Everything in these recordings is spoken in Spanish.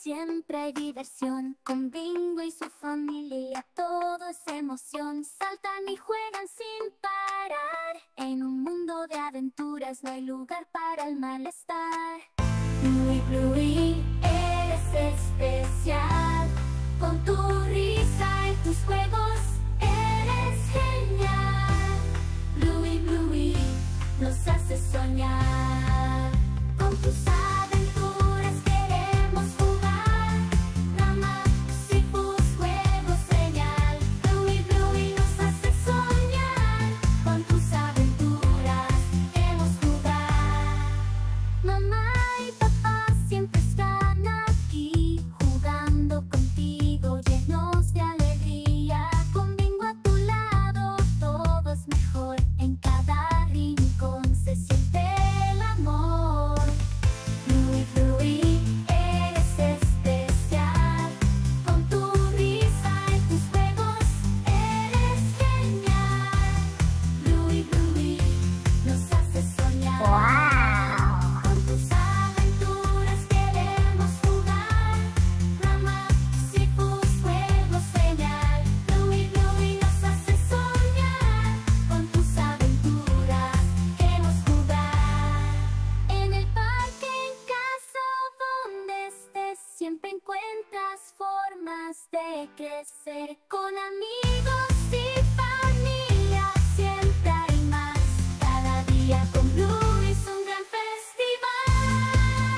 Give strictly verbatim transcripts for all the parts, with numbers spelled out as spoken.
siempre hay diversión. Con Bingo y su familia todo es emoción. Saltan y juegan sin parar. En un mundo de aventuras no hay lugar para el malestar. Bluey, Bluey, eres especial. Con tu risa y tus juegos eres genial. Bluey, Bluey, nos haces soñar. Con tus aventuras queremos jugar. Drama, circus, juegos, señal. Bluey, Bluey, nos hace soñar. Con tus aventuras queremos jugar. Mamá y papá siempre están aquí, jugando contigo, llenos de alegría. Con Bingo a tu lado todo es mejor. En cada rincón se siente el amor. Bluey, Bluey, eres especial. Con tu risa y tus juegos eres genial. Bluey, Bluey, nos haces soñar. ¡Wow! Con tus aventuras queremos jugar. Drama, circus, juegos, señal. Bluey, Bluey, nos haces soñar. Con tus aventuras queremos jugar. En el parque, en casa o donde estés, siempre encuentras formas de crecer. Con amigos y familia siempre hay más. Cada día con Bluey es un gran festival.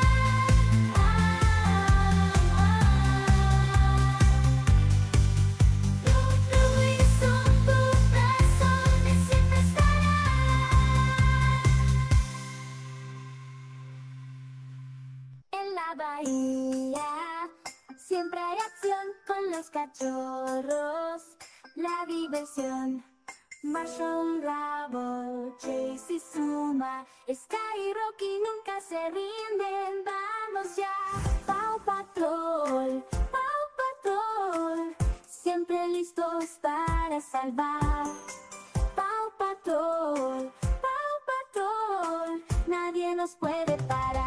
Bluey, Bluey son tus razones, siempre estarán. En la bahía siempre hay acción con los cachorros. La diversión. Marshall, Rubble, Chase y Zuma, Sky y Rocky nunca se rinden. Vamos ya. Paw Patrol, Paw Patrol, siempre listos para salvar. Paw Patrol, Paw Patrol, nadie nos puede parar.